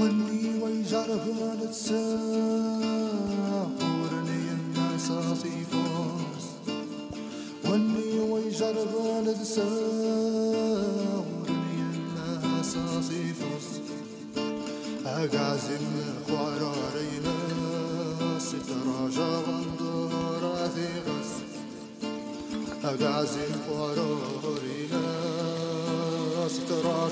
وني ويجرب نتساورني الناس صيفوس وني ويجرب نتساورني الناس صيفوس أقازم قرارينا ستراجع وندور ثيغس أقازم قرارينا ستراجع